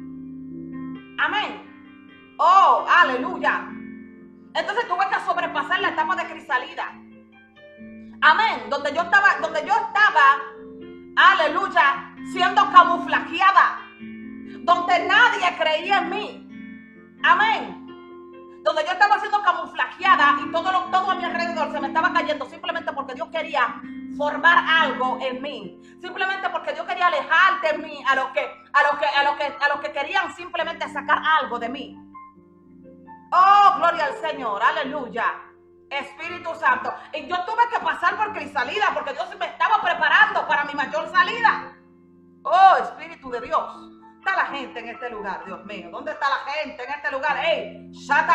Amén. Oh, aleluya. Entonces tuve que sobrepasar la etapa de crisalida. Amén. Donde yo estaba, aleluya, siendo camuflajeada. Donde nadie creía en mí. Amén. Donde yo estaba siendo camuflajeada y todo a mi alrededor se me estaba cayendo simplemente porque Dios quería formar algo en mí. Simplemente porque Dios quería alejar de mí a los que querían simplemente sacar algo de mí. Oh, gloria al Señor, aleluya. Espíritu Santo. Y yo tuve que pasar por crisalida porque Dios me estaba preparando para mi mayor salida. Oh, Espíritu de Dios. ¿Dónde está la gente en este lugar, Dios mío? ¿Dónde está la gente en este lugar? ¡Ey!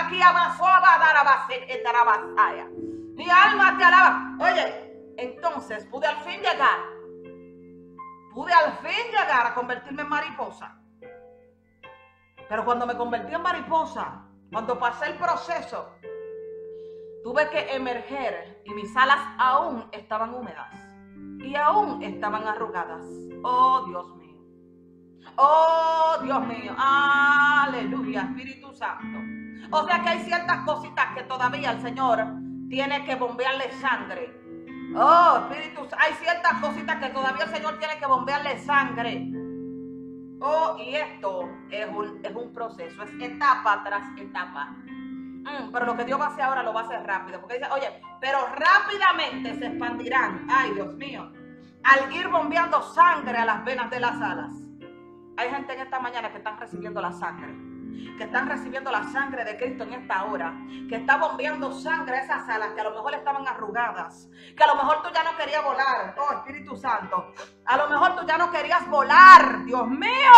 Mi alma te alaba. Oye, entonces pude al fin llegar a convertirme en mariposa. Pero cuando me convertí en mariposa, cuando pasé el proceso, tuve que emerger y mis alas aún estaban húmedas y aún estaban arrugadas. Oh, Dios mío. Oh, Dios mío. Aleluya, Espíritu Santo. O sea que hay ciertas cositas que todavía el Señor tiene que bombearle sangre. Oh, Espíritu Santo. Hay ciertas cositas que todavía el Señor tiene que bombearle sangre. Oh, y esto es un proceso, es etapa tras etapa. Pero lo que Dios va a hacer ahora lo va a hacer rápido. Porque dice, oye, pero rápidamente se expandirán. Ay, Dios mío. Al ir bombeando sangre a las venas de las alas. Hay gente en esta mañana que están recibiendo la sangre. Que están recibiendo la sangre de Cristo en esta hora. Que está bombeando sangre a esas alas que a lo mejor estaban arrugadas. Que a lo mejor tú ya no querías volar. Oh, Espíritu Santo. A lo mejor tú ya no querías volar. Dios mío.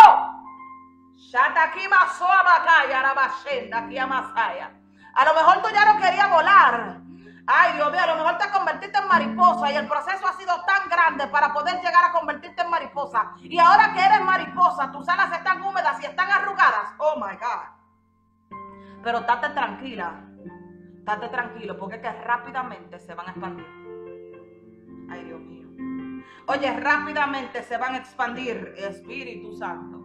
A lo mejor tú ya no querías volar. Ay, Dios mío, a lo mejor te convertiste en mariposa y el proceso ha sido tan grande para poder llegar a convertirte en mariposa. Y ahora que eres mariposa, tus alas están húmedas y están arrugadas. Oh, my God. Pero estate tranquila. Estate tranquilo porque es que rápidamente se van a expandir. Ay, Dios mío. Oye, rápidamente se van a expandir, Espíritu Santo.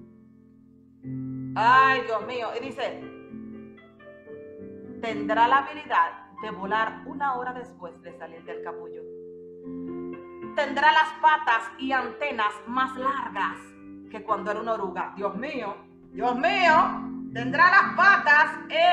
Ay, Dios mío. Y dice, tendrá la habilidad de volar 1 hora después de salir del capullo. Tendrá las patas y antenas más largas que cuando era una oruga. Dios mío, Dios mío. Tendrá las patas,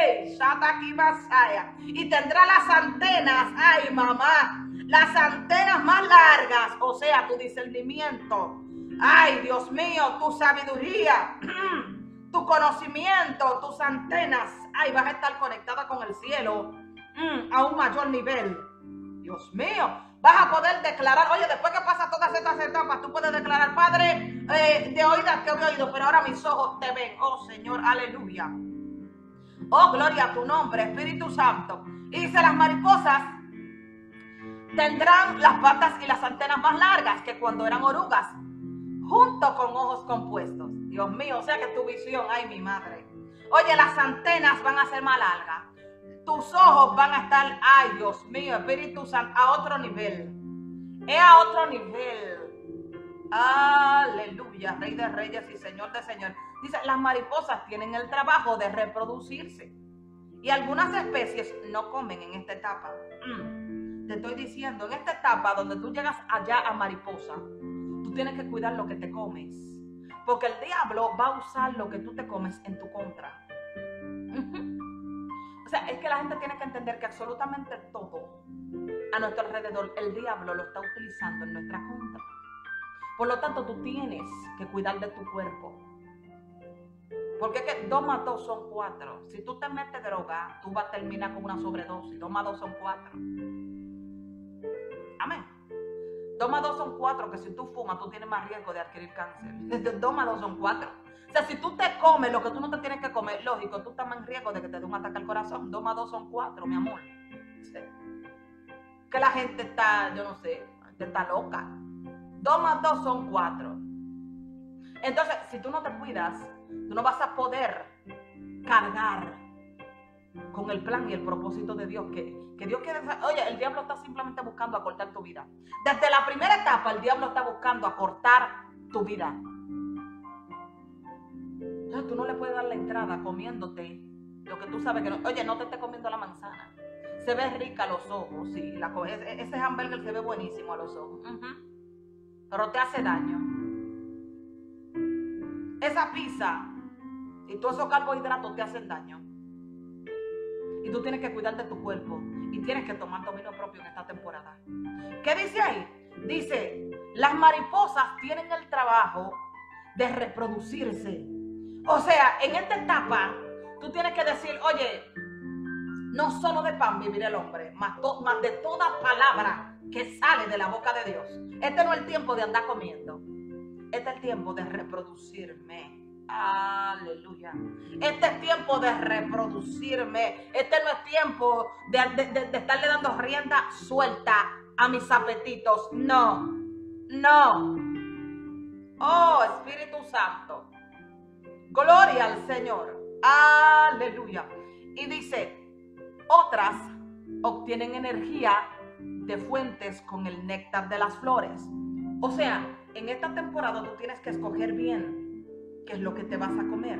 y tendrá las antenas, ay mamá, las antenas más largas, o sea, tu discernimiento. Ay, Dios mío, tu sabiduría. Tu conocimiento, tus antenas, ay, vas a estar conectada con el cielo a un mayor nivel. Dios mío, vas a poder declarar, oye, después que pasas todas estas etapas, tú puedes declarar, Padre, de oídas te he oído, pero ahora mis ojos te ven. Oh, Señor, aleluya. Oh, gloria a tu nombre, Espíritu Santo. Y dice, las mariposas tendrán las patas y las antenas más largas que cuando eran orugas, junto con ojos compuestos. Dios mío, o sea que tu visión, ay mi madre. Oye, las antenas van a ser más largas. Tus ojos van a estar, ay Dios mío, Espíritu Santo, a otro nivel. Es a otro nivel. Aleluya, Rey de Reyes y Señor de Señores. Dice, las mariposas tienen el trabajo de reproducirse. Y algunas especies no comen en esta etapa. Te estoy diciendo, en esta etapa donde tú llegas allá a mariposa, tú tienes que cuidar lo que te comes. Porque el diablo va a usar lo que tú te comes en tu contra. O sea, es que la gente tiene que entender que absolutamente todo a nuestro alrededor, el diablo lo está utilizando en nuestra contra. Por lo tanto, tú tienes que cuidar de tu cuerpo. Porque es que 2 más 2 son 4. Si tú te metes droga, tú vas a terminar con una sobredosis. 2 más 2 son 4. Amén. 2 más 2 son 4, que si tú fumas, tú tienes más riesgo de adquirir cáncer. 2 más 2 son 4. O sea, si tú te comes lo que tú no te tienes que comer, lógico, tú estás más en riesgo de que te dé un ataque al corazón. 2 más 2 son 4, mi amor. Sí. Que la gente está, yo no sé, está loca. 2 más 2 son 4. Entonces, si tú no te cuidas, tú no vas a poder cargar con el plan y el propósito de Dios. Que Dios quiere. Oye, el diablo está simplemente buscando acortar tu vida. Desde la primera etapa, el diablo está buscando acortar tu vida. Entonces, tú no le puedes dar la entrada comiéndote lo que tú sabes que no. Oye, no te estés comiendo la manzana. Se ve rica a los ojos, sí. Ese hamburger se ve buenísimo a los ojos. Pero te hace daño. Esa pizza y todos esos carbohidratos te hacen daño. Y tú tienes que cuidar de tu cuerpo. Y tienes que tomar dominio propio en esta temporada. ¿Qué dice ahí? Dice, las mariposas tienen el trabajo de reproducirse. O sea, en esta etapa, tú tienes que decir, oye, no solo de pan vivirá el hombre, más de toda palabra que sale de la boca de Dios. Este no es el tiempo de andar comiendo. Este es el tiempo de reproducirme. Aleluya. Este es tiempo de reproducirme. Este no es tiempo de estarle dando rienda suelta a mis apetitos. No. No. Oh, Espíritu Santo. Gloria al Señor. Aleluya. Y dice, otras obtienen energía de fuentes con el néctar de las flores. O sea, en esta temporada tú tienes que escoger bien qué es lo que te vas a comer.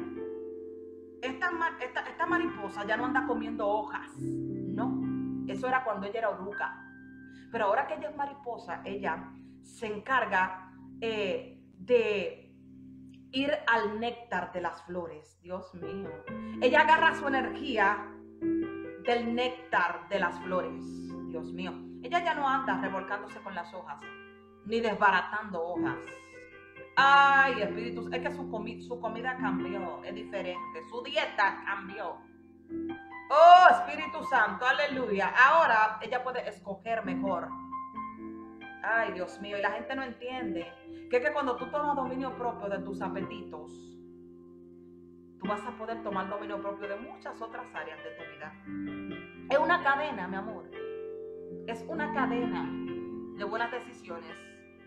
Esta mariposa ya no anda comiendo hojas. No, eso era cuando ella era oruga. Pero ahora que ella es mariposa, ella se encarga de ir al néctar de las flores. Dios mío. Ella agarra su energía del néctar de las flores. Dios mío. Ella ya no anda revolcándose con las hojas, ni desbaratando hojas. Ay, Espíritu, es que su comida cambió, es diferente, su dieta cambió. Oh, Espíritu Santo, aleluya. Ahora ella puede escoger mejor. Ay, Dios mío, y la gente no entiende que es que cuando tú tomas dominio propio de tus apetitos, tú vas a poder tomar dominio propio de muchas otras áreas de tu vida. Es una cadena, mi amor. Es una cadena de buenas decisiones.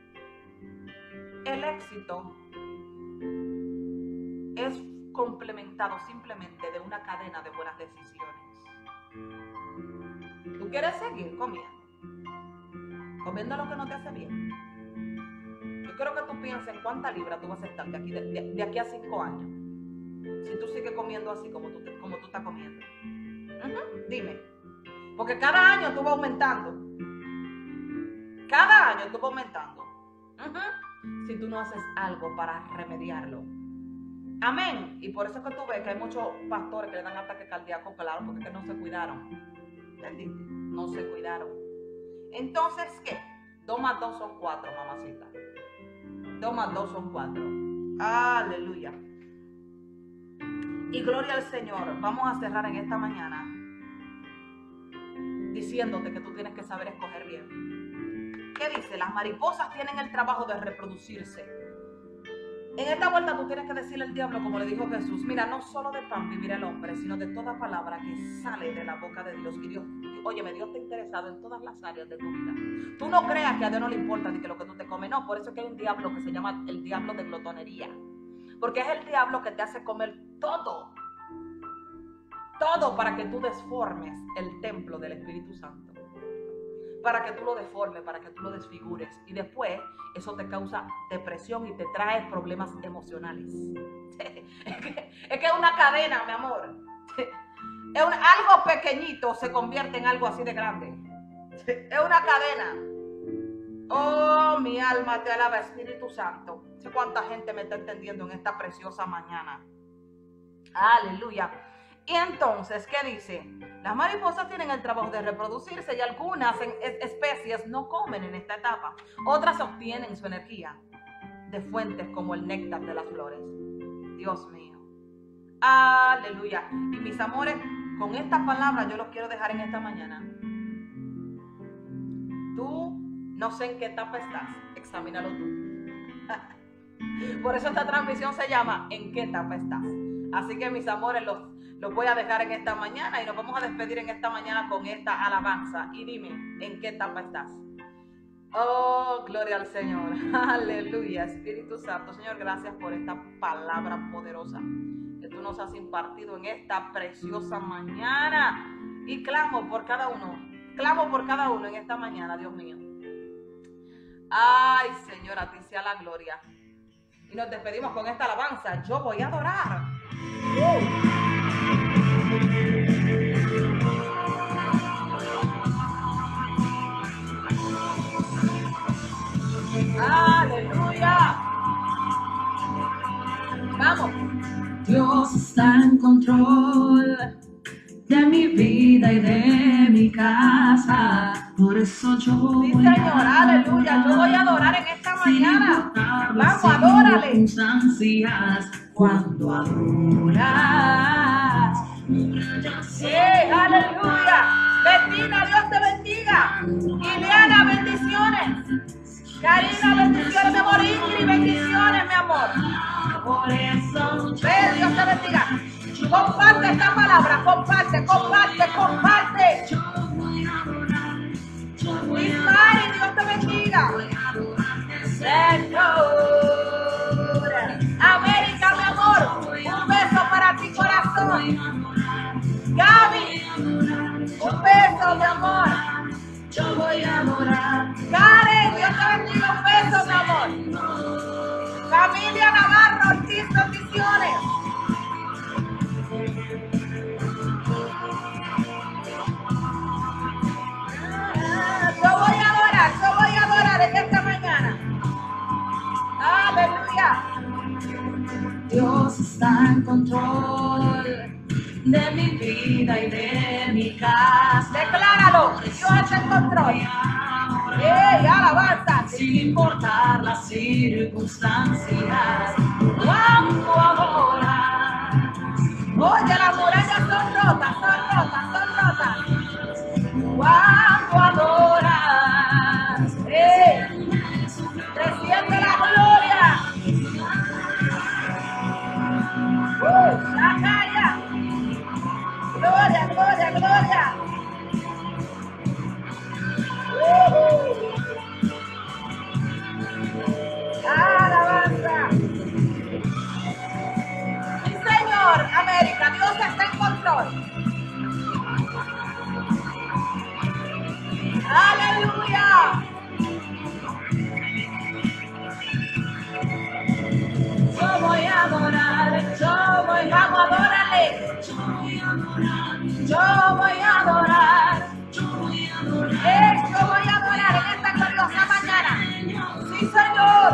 El éxito es complementado simplemente de una cadena de buenas decisiones. ¿Tú quieres seguir comiendo lo que no te hace bien? Yo quiero que tú pienses en cuántas libras tú vas a estar de aquí a 5 años. Si tú sigues comiendo así como tú estás comiendo. Dime. Porque cada año tú vas aumentando. Cada año tú vas aumentando. Si tú no haces algo para remediarlo. Amén. Y por eso es que tú ves que hay muchos pastores que le dan ataque cardíaco, claro, porque es que no se cuidaron. ¿Entendiste? No se cuidaron. Entonces, ¿qué? 2 más 2 son 4, mamacita. 2 más 2 son 4. Aleluya. Y gloria al Señor. Vamos a cerrar en esta mañana diciéndote que tú tienes que saber escoger bien. ¿Qué dice? Las mariposas tienen el trabajo de reproducirse. En esta vuelta tú tienes que decirle al diablo, como le dijo Jesús, mira, no solo de pan vivirá el hombre, sino de toda palabra que sale de la boca de Dios. Y Dios, óyeme, Dios está interesado en todas las áreas de tu vida. Tú no creas que a Dios no le importa ni que lo que tú te comes. No, por eso es que hay un diablo que se llama el diablo de glotonería. Porque es el diablo que te hace comer todo. Todo para que tú desformes el templo del Espíritu Santo. para que tú lo deformes, para que tú lo desfigures. Y después eso te causa depresión y te trae problemas emocionales. Es que es una cadena, mi amor. Algo pequeñito se convierte en algo así de grande. Es una cadena. Oh, mi alma te alaba, Espíritu Santo. No sé cuánta gente me está entendiendo en esta preciosa mañana. Aleluya. Y entonces, ¿qué dice? Las mariposas tienen el trabajo de reproducirse y algunas especies no comen en esta etapa. Otras obtienen su energía de fuentes como el néctar de las flores. Dios mío. Aleluya. Y mis amores, con estas palabras yo los quiero dejar en esta mañana. Tú no sé en qué etapa estás, examínalo tú. Por eso esta transmisión se llama ¿En qué etapa estás? Así que mis amores, los voy a dejar en esta mañana y nos vamos a despedir en esta mañana con esta alabanza. Y dime, ¿en qué etapa estás? Oh, gloria al Señor. Aleluya, Espíritu Santo. Señor, gracias por esta palabra poderosa que tú nos has impartido en esta preciosa mañana. Y clamo por cada uno en esta mañana, Dios mío. Ay, Señor, a ti sea la gloria. Y nos despedimos con esta alabanza. Yo voy a adorar. Aleluya. Vamos. Dios está en control de mi vida y de mi casa. Por eso yo Sí, Señor, aleluya. Yo voy a adorar en esta mañana. Vamos, adórale. Cuando adoras, Sí, aleluya. Bettina, Dios te bendiga. Ileana, bendiciones. Karina, bendiciones, mi amor. Ingrid, bendiciones, mi amor. por eso Ve, Dios te bendiga. Comparte esta palabra, comparte. Ismael, Dios te bendiga. Señor. América, mi amor. Un beso para ti, corazón. Gaby, un beso, mi amor. yo voy a adorar. Karen, Dios te bendiga, un beso, mi amor. Familia Navarro, Ortiz, bendiciones. Yo voy a adorar en esta mañana. Aleluya. Dios está en control de mi vida y de mi casa. Decláralo, Dios está en control. ¡Ey, alabanza! Sin importar las circunstancias, cuando adoras. Oye, las murallas son rotas. Cuando adoras, Desciende la gloria. La calla. Gloria. Alabanza. Sí, Señor, América, Dios está en control. Aleluya. yo voy a adorar, Vamos, adórale. yo voy a adorar, Yo voy a adorar en esta gloriosa mañana. Sí, Señor.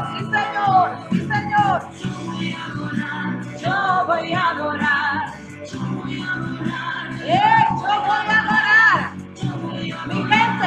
yo voy a adorar, Yo voy a adorar. Mi gente,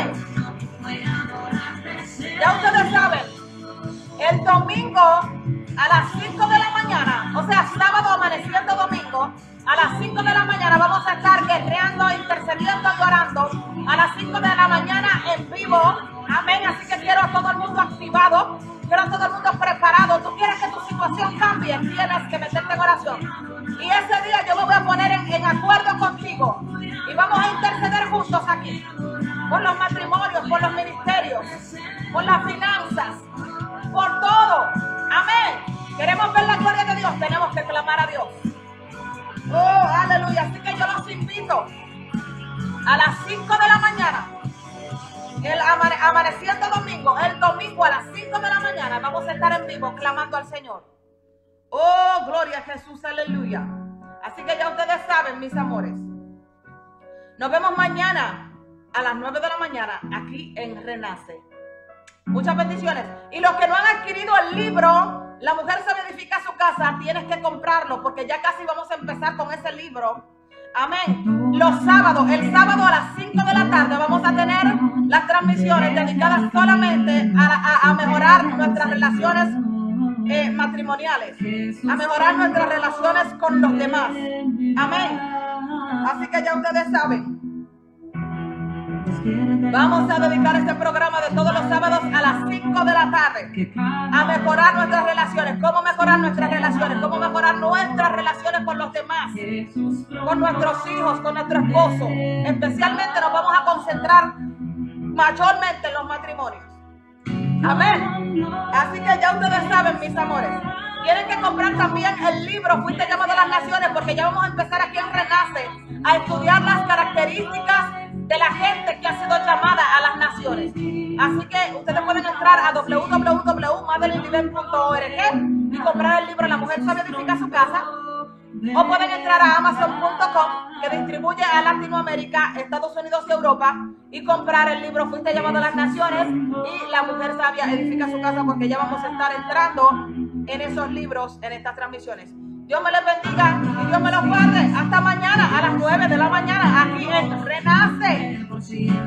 ya ustedes saben, el domingo a las 5 de la mañana, o sea, sábado amaneciendo domingo, a las 5 de la mañana vamos a estar guerreando, intercediendo y orando. A las 5 de la mañana en vivo. Amén. Así que quiero a todo el mundo activado. Quiero a todo el mundo preparado. Tú quieres que tu situación cambie, tienes que meterte en oración. Y ese día yo me voy a poner en acuerdo contigo. Y vamos a interceder juntos aquí. Por los matrimonios, por los ministerios, por las finanzas, por todo. Amén. Queremos ver la gloria de Dios. Tenemos que clamar a Dios. Oh, aleluya. Así que yo los invito a las 5 de la mañana amaneciendo domingo, el domingo a las 5 de la mañana, vamos a estar en vivo clamando al Señor. Oh, gloria a Jesús, aleluya. Así que ya ustedes saben, mis amores. Nos vemos mañana a las 9 de la mañana aquí en Renace. Muchas bendiciones. Y los que no han adquirido el libro, La Mujer Sabia Edifica Su Casa, tienes que comprarlo porque ya casi vamos a empezar con ese libro. Amén. Los sábados, el sábado a las 5 de la tarde vamos a tener las transmisiones dedicadas solamente a mejorar nuestras relaciones matrimoniales, a mejorar nuestras relaciones con los demás. Amén. Así que ya ustedes saben. Vamos a dedicar este programa de todos los sábados a las 5 de la tarde a mejorar nuestras relaciones. ¿Cómo mejorar nuestras relaciones? ¿Cómo mejorar nuestras relaciones con los demás? Con nuestros hijos, con nuestro esposo. Especialmente nos vamos a concentrar mayormente en los matrimonios. Amén. Así que ya ustedes saben, mis amores. Tienen que comprar también el libro Fuiste Llamado a las Naciones, porque ya vamos a empezar aquí en Renace a estudiar las características de la gente que ha sido llamada a las naciones. Así que ustedes pueden entrar a www.madelinevent.org y comprar el libro La Mujer Sabia Edifica Su Casa. O pueden entrar a Amazon.com, que distribuye a Latinoamérica, Estados Unidos y Europa, y comprar el libro Fuiste Llamado a las Naciones y La Mujer Sabia Edifica Su Casa, porque ya vamos a estar entrando en esos libros en estas transmisiones. Dios me les bendiga y Dios me los guarde. Hasta mañana a las 9 de la mañana aquí en Renace.